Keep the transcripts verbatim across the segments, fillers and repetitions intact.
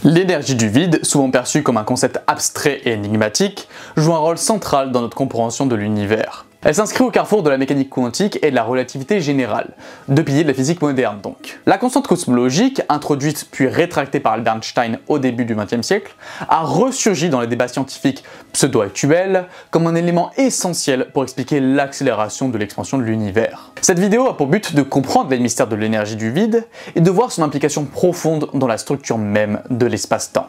L'énergie du vide, souvent perçue comme un concept abstrait et énigmatique, joue un rôle central dans notre compréhension de l'univers. Elle s'inscrit au carrefour de la mécanique quantique et de la relativité générale, deux piliers de la physique moderne donc. La constante cosmologique, introduite puis rétractée par Albert Einstein au début du vingtième siècle, a ressurgi dans les débats scientifiques pseudo-actuels comme un élément essentiel pour expliquer l'accélération de l'expansion de l'univers. Cette vidéo a pour but de comprendre les mystères de l'énergie du vide et de voir son implication profonde dans la structure même de l'espace-temps.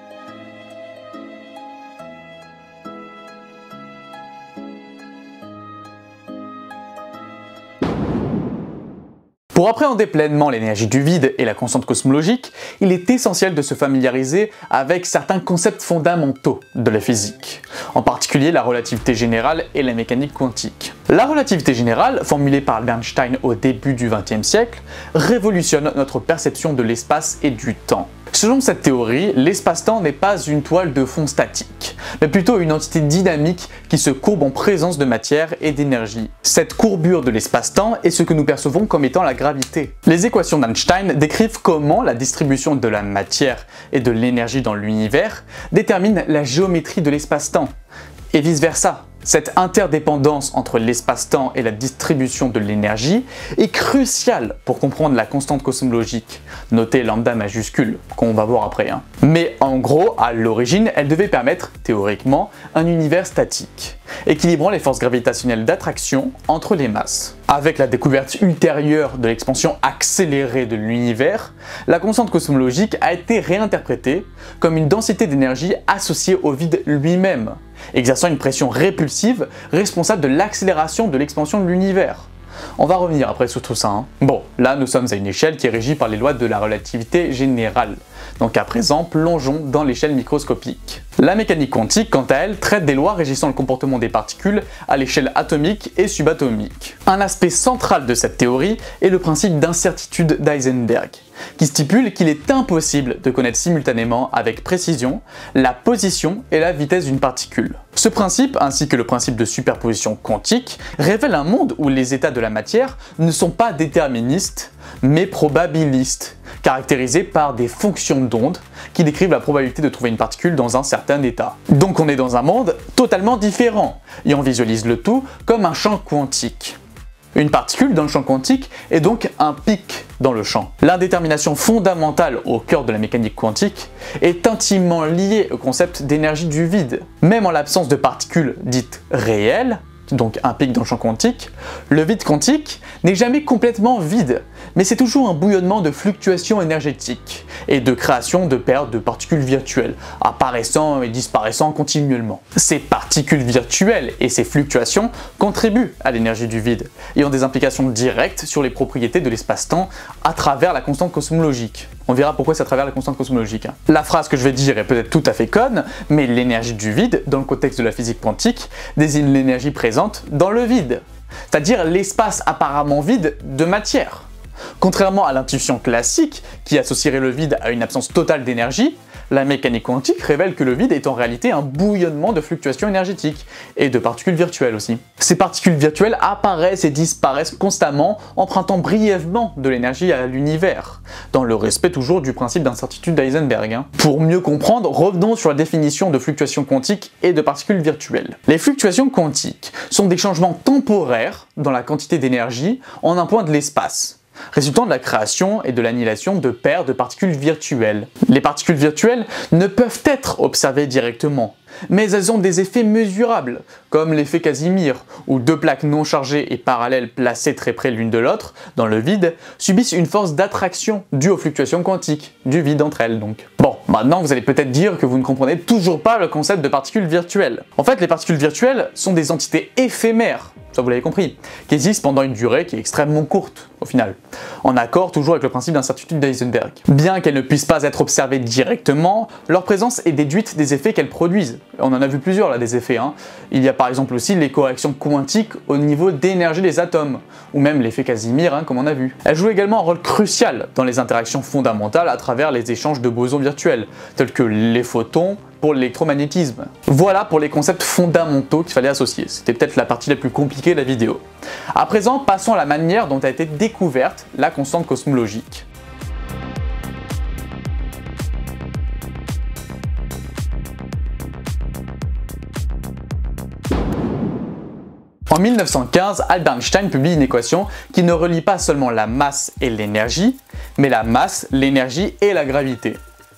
Pour appréhender pleinement l'énergie du vide et la constante cosmologique, il est essentiel de se familiariser avec certains concepts fondamentaux de la physique, en particulier la relativité générale et la mécanique quantique. La relativité générale, formulée par Albert Einstein au début du vingtième siècle, révolutionne notre perception de l'espace et du temps. Selon cette théorie, l'espace-temps n'est pas une toile de fond statique, mais plutôt une entité dynamique qui se courbe en présence de matière et d'énergie. Cette courbure de l'espace-temps est ce que nous percevons comme étant la gravité. Les équations d'Einstein décrivent comment la distribution de la matière et de l'énergie dans l'univers détermine la géométrie de l'espace-temps, et vice-versa. Cette interdépendance entre l'espace-temps et la distribution de l'énergie est cruciale pour comprendre la constante cosmologique, notée lambda majuscule, qu'on va voir après. Hein. Mais en gros, à l'origine, elle devait permettre, théoriquement, un univers statique, équilibrant les forces gravitationnelles d'attraction entre les masses. Avec la découverte ultérieure de l'expansion accélérée de l'univers, la constante cosmologique a été réinterprétée comme une densité d'énergie associée au vide lui-même, exerçant une pression répulsive responsable de l'accélération de l'expansion de l'univers. On va revenir après sur tout ça. Hein. Bon, là nous sommes à une échelle qui est régie par les lois de la relativité générale. Donc à présent, plongeons dans l'échelle microscopique. La mécanique quantique, quant à elle, traite des lois régissant le comportement des particules à l'échelle atomique et subatomique. Un aspect central de cette théorie est le principe d'incertitude d'Heisenberg, qui stipule qu'il est impossible de connaître simultanément avec précision la position et la vitesse d'une particule. Ce principe, ainsi que le principe de superposition quantique, révèle un monde où les états de la matière ne sont pas déterministes, mais probabilistes, caractérisés par des fonctions d'onde qui décrivent la probabilité de trouver une particule dans un certain état. Donc on est dans un monde totalement différent, et on visualise le tout comme un champ quantique. Une particule dans le champ quantique est donc un pic dans le champ. L'indétermination fondamentale au cœur de la mécanique quantique est intimement liée au concept d'énergie du vide. Même en l'absence de particules dites réelles, donc un pic dans le champ quantique, le vide quantique n'est jamais complètement vide, mais c'est toujours un bouillonnement de fluctuations énergétiques et de création de paires de particules virtuelles, apparaissant et disparaissant continuellement. Ces particules virtuelles et ces fluctuations contribuent à l'énergie du vide et ont des implications directes sur les propriétés de l'espace-temps à travers la constante cosmologique. On verra pourquoi c'est à travers la constante cosmologique. Hein. La phrase que je vais dire est peut-être tout à fait conne, mais l'énergie du vide, dans le contexte de la physique quantique, désigne l'énergie présente dans le vide, c'est-à-dire l'espace apparemment vide de matière. Contrairement à l'intuition classique, qui associerait le vide à une absence totale d'énergie, la mécanique quantique révèle que le vide est en réalité un bouillonnement de fluctuations énergétiques, et de particules virtuelles aussi. Ces particules virtuelles apparaissent et disparaissent constamment, empruntant brièvement de l'énergie à l'univers, dans le respect toujours du principe d'incertitude d'Heisenberg. Hein. Pour mieux comprendre, revenons sur la définition de fluctuations quantiques et de particules virtuelles. Les fluctuations quantiques sont des changements temporaires dans la quantité d'énergie en un point de l'espace, résultant de la création et de l'annihilation de paires de particules virtuelles. Les particules virtuelles ne peuvent être observées directement, mais elles ont des effets mesurables, comme l'effet Casimir, où deux plaques non chargées et parallèles placées très près l'une de l'autre, dans le vide, subissent une force d'attraction due aux fluctuations quantiques, du vide entre elles donc. Bon, maintenant vous allez peut-être dire que vous ne comprenez toujours pas le concept de particules virtuelles. En fait, les particules virtuelles sont des entités éphémères, ça vous l'avez compris, qui existent pendant une durée qui est extrêmement courte, au final, en accord toujours avec le principe d'incertitude d'Heisenberg. Bien qu'elles ne puissent pas être observées directement, leur présence est déduite des effets qu'elles produisent. On en a vu plusieurs là, des effets. Hein. Il y a par exemple aussi les corrections quantiques au niveau d'énergie des atomes, ou même l'effet Casimir, hein, comme on a vu. Elles jouent également un rôle crucial dans les interactions fondamentales à travers les échanges de bosons virtuels, tels que les photons, pour l'électromagnétisme. Voilà pour les concepts fondamentaux qu'il fallait associer. C'était peut-être la partie la plus compliquée de la vidéo. À présent, passons à la manière dont a été découverte la constante cosmologique. En mille neuf cent quinze, Albert Einstein publie une équation qui ne relie pas seulement la masse et l'énergie, mais la masse, l'énergie et la gravité.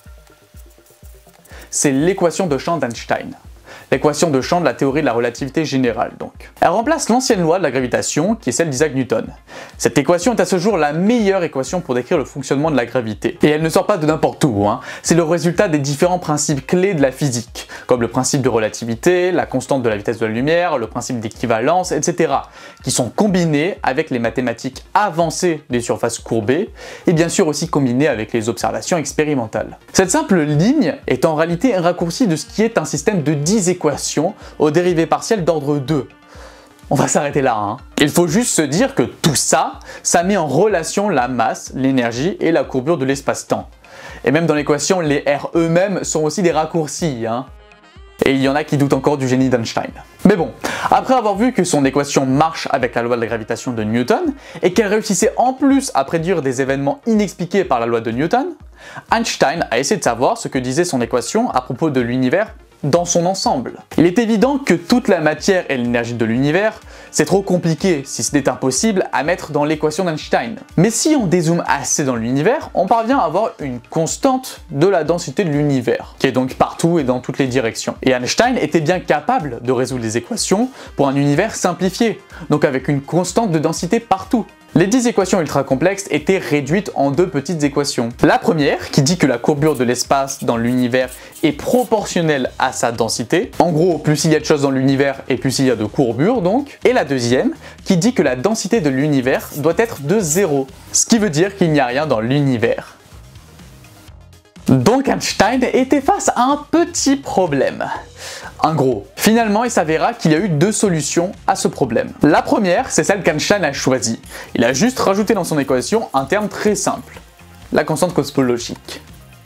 C'est l'équation de champ d'Einstein. L'équation de champ de la théorie de la relativité générale donc. Elle remplace l'ancienne loi de la gravitation qui est celle d'Isaac Newton. Cette équation est à ce jour la meilleure équation pour décrire le fonctionnement de la gravité. Et elle ne sort pas de n'importe où, hein. C'est le résultat des différents principes clés de la physique, comme le principe de relativité, la constante de la vitesse de la lumière, le principe d'équivalence, et cetera, qui sont combinés avec les mathématiques avancées des surfaces courbées, et bien sûr aussi combinés avec les observations expérimentales. Cette simple ligne est en réalité un raccourci de ce qui est un système de dix équations aux dérivées partielles d'ordre deux. On va s'arrêter là, hein. Il faut juste se dire que tout ça, ça met en relation la masse, l'énergie et la courbure de l'espace-temps. Et même dans l'équation, les R eux-mêmes sont aussi des raccourcis, hein. Et il y en a qui doutent encore du génie d'Einstein. Mais bon, après avoir vu que son équation marche avec la loi de la gravitation de Newton, et qu'elle réussissait en plus à prédire des événements inexpliqués par la loi de Newton, Einstein a essayé de savoir ce que disait son équation à propos de l'univers dans son ensemble. Il est évident que toute la matière et l'énergie de l'univers, c'est trop compliqué, si ce n'est impossible, à mettre dans l'équation d'Einstein. Mais si on dézoome assez dans l'univers, on parvient à avoir une constante de la densité de l'univers, qui est donc partout et dans toutes les directions. Et Einstein était bien capable de résoudre les équations pour un univers simplifié, donc avec une constante de densité partout. Les dix équations ultra complexes étaient réduites en deux petites équations. La première, qui dit que la courbure de l'espace dans l'univers est proportionnelle à sa densité. En gros, plus il y a de choses dans l'univers et plus il y a de courbures donc. Et la deuxième, qui dit que la densité de l'univers doit être de zéro. Ce qui veut dire qu'il n'y a rien dans l'univers. Donc Einstein était face à un petit problème. En gros, finalement il s'avéra qu'il y a eu deux solutions à ce problème. La première, c'est celle qu'Einstein a choisie. Il a juste rajouté dans son équation un terme très simple, la constante cosmologique.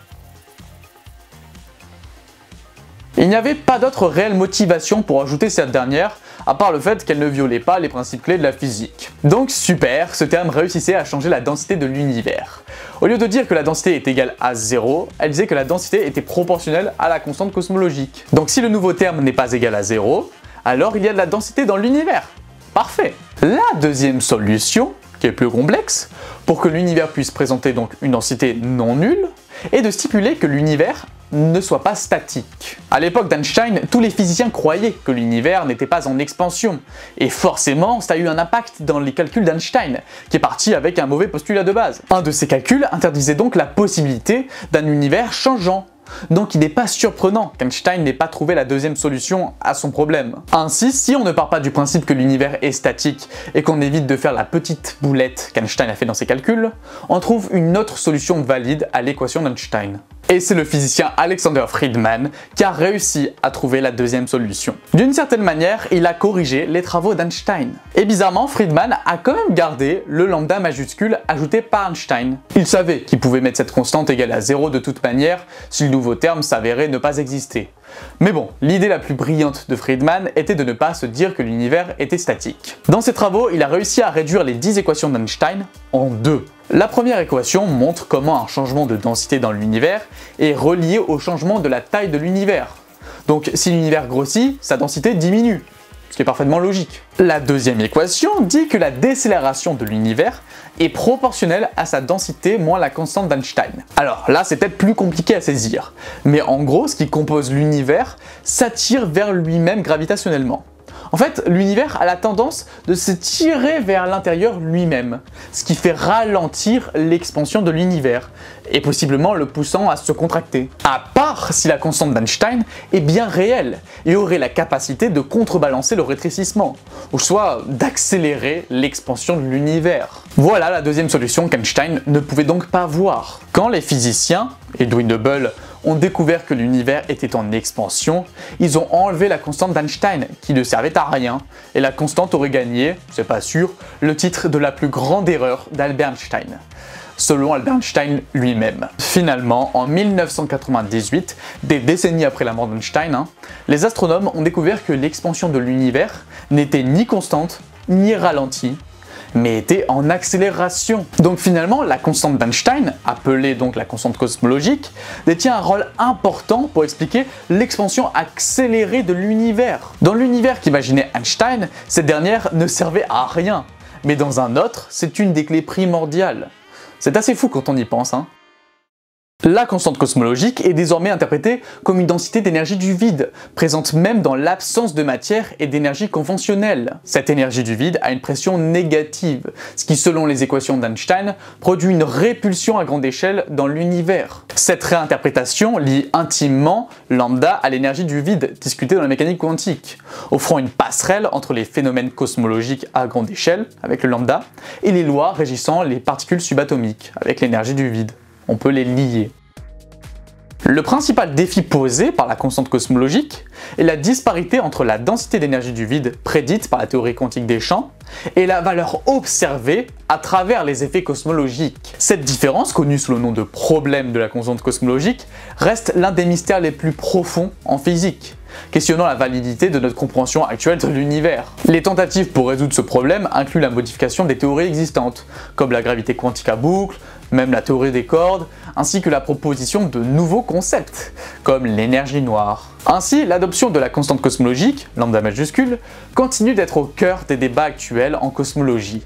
Il n'y avait pas d'autre réelle motivation pour ajouter cette dernière, à part le fait qu'elle ne violait pas les principes clés de la physique. Donc super, ce terme réussissait à changer la densité de l'univers. Au lieu de dire que la densité est égale à zéro, elle disait que la densité était proportionnelle à la constante cosmologique. Donc si le nouveau terme n'est pas égal à zéro, alors il y a de la densité dans l'univers. Parfait. La deuxième solution, qui est plus complexe, pour que l'univers puisse présenter donc une densité non nulle, est de stipuler que l'univers ne soit pas statique. À l'époque d'Einstein, tous les physiciens croyaient que l'univers n'était pas en expansion, et forcément ça a eu un impact dans les calculs d'Einstein, qui est parti avec un mauvais postulat de base. Un de ces calculs interdisait donc la possibilité d'un univers changeant. Donc il n'est pas surprenant qu'Einstein n'ait pas trouvé la deuxième solution à son problème. Ainsi, si on ne part pas du principe que l'univers est statique et qu'on évite de faire la petite boulette qu'Einstein a fait dans ses calculs, on trouve une autre solution valide à l'équation d'Einstein. Et c'est le physicien Alexander Friedmann qui a réussi à trouver la deuxième solution. D'une certaine manière, il a corrigé les travaux d'Einstein. Et bizarrement, Friedmann a quand même gardé le lambda majuscule ajouté par Einstein. Il savait qu'il pouvait mettre cette constante égale à zéro de toute manière si le nouveau terme s'avérait ne pas exister. Mais bon, l'idée la plus brillante de Friedmann était de ne pas se dire que l'univers était statique. Dans ses travaux, il a réussi à réduire les dix équations d'Einstein en deux. La première équation montre comment un changement de densité dans l'univers est relié au changement de la taille de l'univers. Donc si l'univers grossit, sa densité diminue, ce qui est parfaitement logique. La deuxième équation dit que la décélération de l'univers est proportionnelle à sa densité moins la constante d'Einstein. Alors là, c'est peut-être plus compliqué à saisir, mais en gros, ce qui compose l'univers s'attire vers lui-même gravitationnellement. En fait, l'univers a la tendance de se tirer vers l'intérieur lui-même, ce qui fait ralentir l'expansion de l'univers, et possiblement le poussant à se contracter. À part si la constante d'Einstein est bien réelle, et aurait la capacité de contrebalancer le rétrécissement, ou soit d'accélérer l'expansion de l'univers. Voilà la deuxième solution qu'Einstein ne pouvait donc pas voir. Quand les physiciens, Edwin Hubble, ont découvert que l'univers était en expansion, ils ont enlevé la constante d'Einstein, qui ne servait à rien, et la constante aurait gagné, c'est pas sûr, le titre de la plus grande erreur d'Albert Einstein, selon Albert Einstein lui-même. Finalement, en mille neuf cent quatre-vingt-dix-huit, des décennies après la mort d'Einstein, hein, les astronomes ont découvert que l'expansion de l'univers n'était ni constante, ni ralentie, mais était en accélération. Donc finalement, la constante d'Einstein, appelée donc la constante cosmologique, détient un rôle important pour expliquer l'expansion accélérée de l'univers. Dans l'univers qu'imaginait Einstein, cette dernière ne servait à rien, mais dans un autre, c'est une des clés primordiales. C'est assez fou quand on y pense, hein. La constante cosmologique est désormais interprétée comme une densité d'énergie du vide, présente même dans l'absence de matière et d'énergie conventionnelle. Cette énergie du vide a une pression négative, ce qui selon les équations d'Einstein produit une répulsion à grande échelle dans l'univers. Cette réinterprétation lie intimement lambda à l'énergie du vide discutée dans la mécanique quantique, offrant une passerelle entre les phénomènes cosmologiques à grande échelle, avec le lambda, et les lois régissant les particules subatomiques, avec l'énergie du vide. On peut les lier. Le principal défi posé par la constante cosmologique est la disparité entre la densité d'énergie du vide prédite par la théorie quantique des champs et la valeur observée à travers les effets cosmologiques. Cette différence, connue sous le nom de problème de la constante cosmologique, reste l'un des mystères les plus profonds en physique, questionnant la validité de notre compréhension actuelle de l'univers. Les tentatives pour résoudre ce problème incluent la modification des théories existantes, comme la gravité quantique à boucle, même la théorie des cordes, ainsi que la proposition de nouveaux concepts, comme l'énergie noire. Ainsi, l'adoption de la constante cosmologique, lambda majuscule, continue d'être au cœur des débats actuels en cosmologie.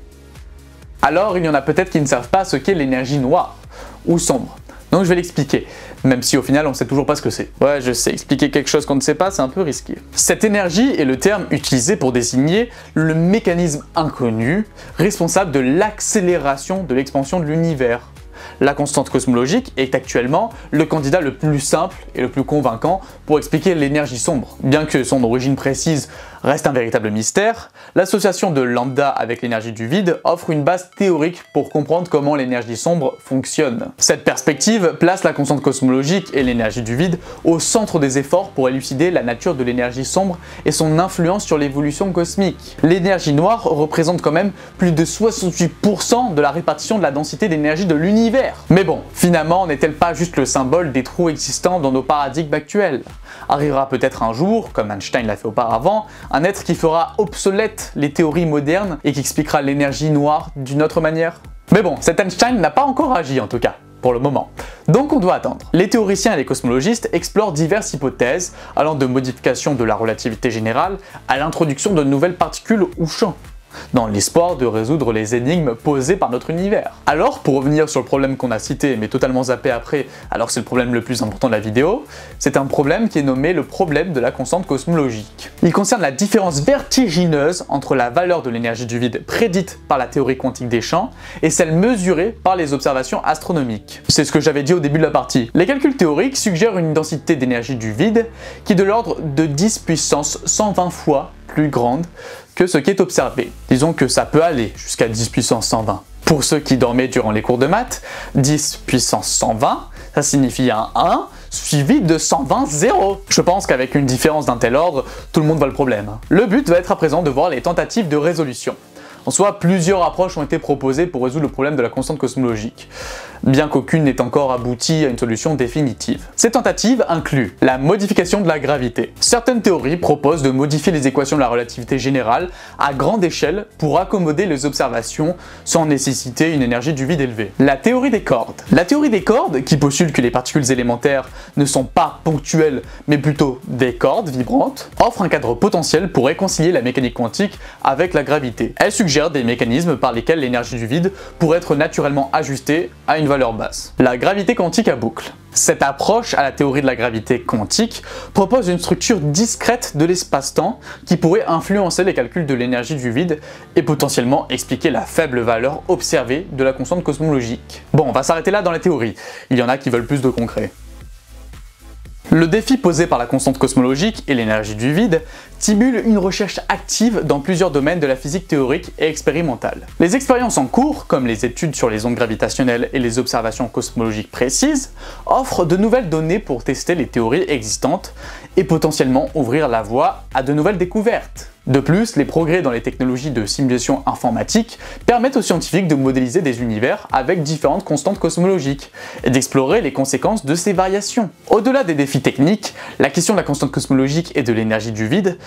Alors, il y en a peut-être qui ne savent pas ce qu'est l'énergie noire, ou sombre. Donc je vais l'expliquer, même si au final on ne sait toujours pas ce que c'est. Ouais, je sais, expliquer quelque chose qu'on ne sait pas, c'est un peu risqué. Cette énergie est le terme utilisé pour désigner le mécanisme inconnu responsable de l'accélération de l'expansion de l'univers. La constante cosmologique est actuellement le candidat le plus simple et le plus convaincant pour expliquer l'énergie sombre. Bien que son origine précise reste un véritable mystère, l'association de lambda avec l'énergie du vide offre une base théorique pour comprendre comment l'énergie sombre fonctionne. Cette perspective place la constante cosmologique et l'énergie du vide au centre des efforts pour élucider la nature de l'énergie sombre et son influence sur l'évolution cosmique. L'énergie noire représente quand même plus de soixante-huit pour cent de la répartition de la densité d'énergie de l'univers. Mais bon, finalement, n'est-elle pas juste le symbole des trous existants dans nos paradigmes actuels? Arrivera peut-être un jour, comme Einstein l'a fait auparavant, un être qui fera obsolète les théories modernes et qui expliquera l'énergie noire d'une autre manière. Mais bon, cet Einstein n'a pas encore agi en tout cas, pour le moment. Donc on doit attendre. Les théoriciens et les cosmologistes explorent diverses hypothèses, allant de modification de la relativité générale à l'introduction de nouvelles particules ou champs, dans l'espoir de résoudre les énigmes posées par notre univers. Alors, pour revenir sur le problème qu'on a cité, mais totalement zappé après, alors que c'est le problème le plus important de la vidéo, c'est un problème qui est nommé le problème de la constante cosmologique. Il concerne la différence vertigineuse entre la valeur de l'énergie du vide prédite par la théorie quantique des champs et celle mesurée par les observations astronomiques. C'est ce que j'avais dit au début de la partie. Les calculs théoriques suggèrent une densité d'énergie du vide qui est de l'ordre de dix puissance cent vingt fois plus grande que ce qui est observé. Disons que ça peut aller jusqu'à dix puissance cent vingt. Pour ceux qui dormaient durant les cours de maths, dix puissance cent vingt, ça signifie un un suivi de cent vingt zéro. Je pense qu'avec une différence d'un tel ordre, tout le monde voit le problème. Le but va être à présent de voir les tentatives de résolution. En soi, plusieurs approches ont été proposées pour résoudre le problème de la constante cosmologique, bien qu'aucune n'ait encore abouti à une solution définitive. Ces tentatives incluent la modification de la gravité. Certaines théories proposent de modifier les équations de la relativité générale à grande échelle pour accommoder les observations sans nécessiter une énergie du vide élevée. La théorie des cordes. La théorie des cordes, qui postule que les particules élémentaires ne sont pas ponctuelles mais plutôt des cordes vibrantes, offre un cadre potentiel pour réconcilier la mécanique quantique avec la gravité. Elle suggère des mécanismes par lesquels l'énergie du vide pourrait être naturellement ajustée à une valeur basse. La gravité quantique à boucle. Cette approche à la théorie de la gravité quantique propose une structure discrète de l'espace-temps qui pourrait influencer les calculs de l'énergie du vide et potentiellement expliquer la faible valeur observée de la constante cosmologique. Bon, on va s'arrêter là dans la théorie. Il y en a qui veulent plus de concret. Le défi posé par la constante cosmologique et l'énergie du vide stimule une recherche active dans plusieurs domaines de la physique théorique et expérimentale. Les expériences en cours, comme les études sur les ondes gravitationnelles et les observations cosmologiques précises, offrent de nouvelles données pour tester les théories existantes et potentiellement ouvrir la voie à de nouvelles découvertes. De plus, les progrès dans les technologies de simulation informatique permettent aux scientifiques de modéliser des univers avec différentes constantes cosmologiques et d'explorer les conséquences de ces variations. Au-delà des défis techniques, la question de la constante cosmologique et de l'énergie du vide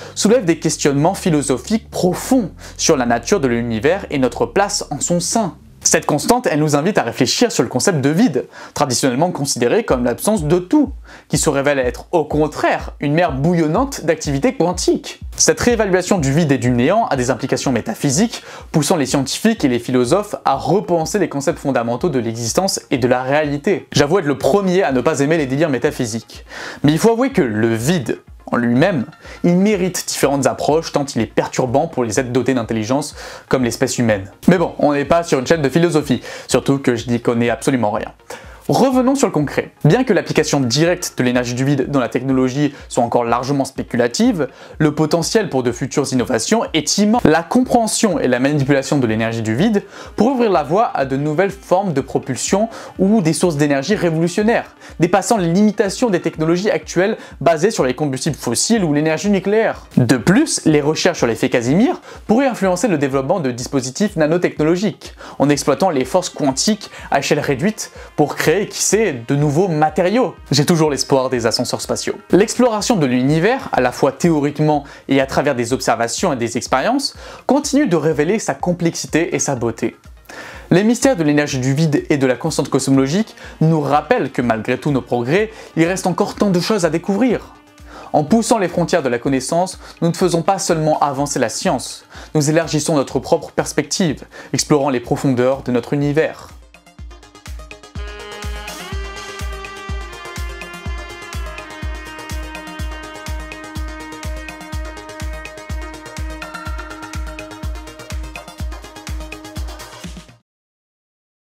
soulève des questionnements philosophiques profonds sur la nature de l'univers et notre place en son sein. Cette constante, elle nous invite à réfléchir sur le concept de vide, traditionnellement considéré comme l'absence de tout, qui se révèle être au contraire une mer bouillonnante d'activité quantique. Cette réévaluation du vide et du néant a des implications métaphysiques, poussant les scientifiques et les philosophes à repenser les concepts fondamentaux de l'existence et de la réalité. J'avoue être le premier à ne pas aimer les délires métaphysiques, mais il faut avouer que le vide, en lui-même, il mérite différentes approches tant il est perturbant pour les êtres dotés d'intelligence comme l'espèce humaine. Mais bon, on n'est pas sur une chaîne de philosophie, surtout que je n'y connais absolument rien. Revenons sur le concret. Bien que l'application directe de l'énergie du vide dans la technologie soit encore largement spéculative, le potentiel pour de futures innovations est immense. La compréhension et la manipulation de l'énergie du vide pourraient ouvrir la voie à de nouvelles formes de propulsion ou des sources d'énergie révolutionnaires, dépassant les limitations des technologies actuelles basées sur les combustibles fossiles ou l'énergie nucléaire. De plus, les recherches sur l'effet Casimir pourraient influencer le développement de dispositifs nanotechnologiques, en exploitant les forces quantiques à échelle réduite pour créer qui sait, de nouveaux matériaux. J'ai toujours l'espoir des ascenseurs spatiaux. L'exploration de l'univers, à la fois théoriquement et à travers des observations et des expériences, continue de révéler sa complexité et sa beauté. Les mystères de l'énergie du vide et de la constante cosmologique nous rappellent que malgré tous nos progrès, il reste encore tant de choses à découvrir. En poussant les frontières de la connaissance, nous ne faisons pas seulement avancer la science, nous élargissons notre propre perspective, explorant les profondeurs de notre univers.